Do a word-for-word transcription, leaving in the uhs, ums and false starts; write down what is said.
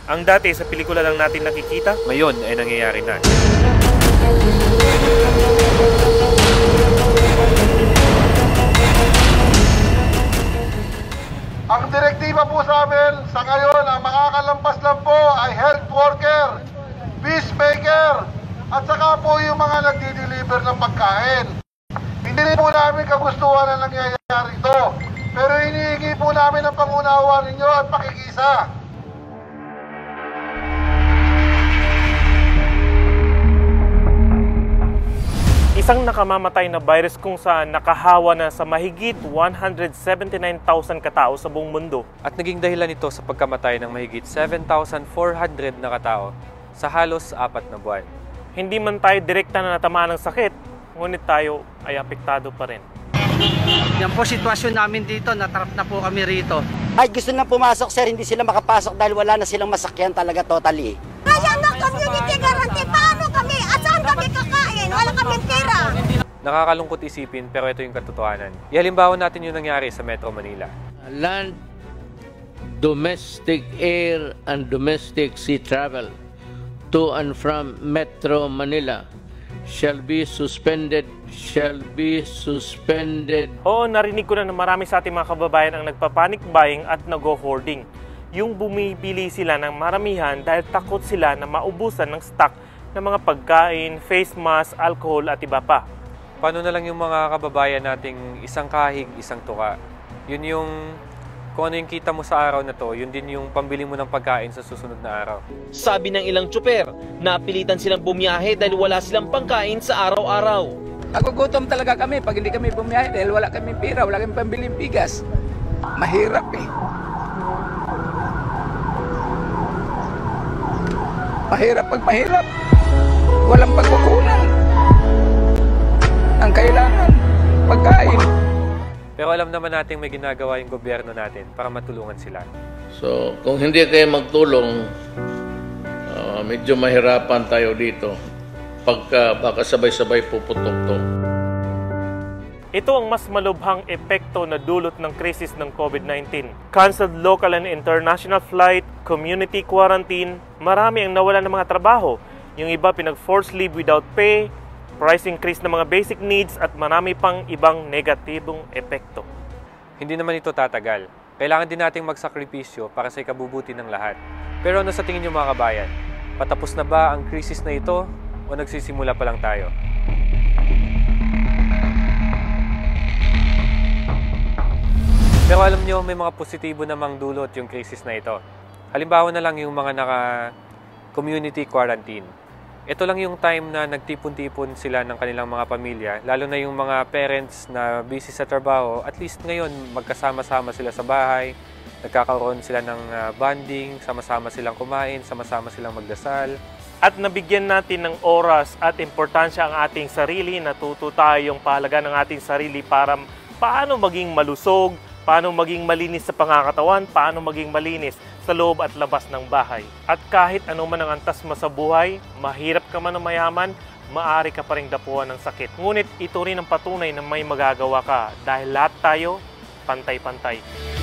Ang dati sa pelikula lang natin nakikita, ngayon ay nangyayari na. Ang direktiba po sa amin sa ngayon, ang makakalampas lang po ay health worker, peacemaker, at saka po yung mga nagdi-deliver ng pagkain. Hindi rin po namin kagustuhan na nangyayari ito, pero hinihingi po namin ang pangunawa ninyo at pakikisa. Isang nakamamatay na virus kung saan nakahawa na sa mahigit one hundred seventy-nine thousand katao sa buong mundo. At naging dahilan ito sa pagkamatay ng mahigit seven thousand four hundred na katao sa halos apat na buwan. Hindi man tayo direkta na natamaan ng sakit, ngunit tayo ay apektado pa rin. Yan po sitwasyon namin dito, natrap na po kami rito. Ay gusto na pumasok sir, hindi sila makapasok dahil wala na silang masakyan talaga totally. Kaya ng community guarantee, paano kami? At saan kami kakain? Wala kaming pera. Nakakalungkot isipin pero ito yung katotohanan. Ihalimbawa natin yung nangyari sa Metro Manila. Land, domestic air and domestic sea travel to and from Metro Manila shall be suspended, shall be suspended. Oo, narinig ko na na marami sa ating mga kababayan ang nagpa-panic buying at nag-hoarding. Yung bumibili sila ng maramihan dahil takot sila na maubusan ng stock ng mga pagkain, face mask, alcohol at iba pa. Paano na lang yung mga kababayan nating isang kahig, isang tuka? Yun yung, kung ano yung kita mo sa araw na to, yun din yung pambili mo ng pagkain sa susunod na araw. Sabi ng ilang tsuper, napilitan silang bumiyahe dahil wala silang pagkain sa araw-araw. Nagugutom talaga kami pag hindi kami bumiyahe dahil wala kami pera, wala kami pambiling bigas. Mahirap eh. Mahirap pag mahirap. Walang pagkukunan. Ang kailangan, pagkain. Pero alam naman natin may ginagawa yung gobyerno natin para matulungan sila. So, kung hindi kayo magtulong, uh, medyo mahirapan tayo dito. Pagka baka sabay-sabay puputok to. Ito ang mas malubhang epekto na dulot ng krisis ng COVID nineteen. Cancelled local and international flight, community quarantine, marami ang nawala ng mga trabaho. Yung iba pinag-forced leave without pay, price increase ng mga basic needs at marami pang ibang negatibong epekto. Hindi naman ito tatagal. Kailangan din nating magsakripisyo para sa ikabubuti ng lahat. Pero ano sa tingin niyo mga kabayan? Patapos na ba ang krisis na ito o nagsisimula pa lang tayo? Pero alam nyo, may mga positibo namang dulot yung krisis na ito. Halimbawa na lang yung mga naka-community quarantine. Ito lang yung time na nagtipon-tipon sila ng kanilang mga pamilya, lalo na yung mga parents na busy sa trabaho. At least ngayon, magkasama-sama sila sa bahay, nagkakaroon sila ng bonding, sama-sama silang kumain, sama-sama silang magdasal. At nabigyan natin ng oras at importansya ang ating sarili, natuto tayong pahalaga ng ating sarili para paano maging malusog, paano maging malinis sa pangakatawan, paano maging malinis sa loob at labas ng bahay. At kahit ano man ang antas mo sa buhay, mahirap ka man o mayaman, maaari ka pa ring dapuan ng sakit. Ngunit ito rin ang patunay na may magagawa ka dahil lahat tayo pantay-pantay.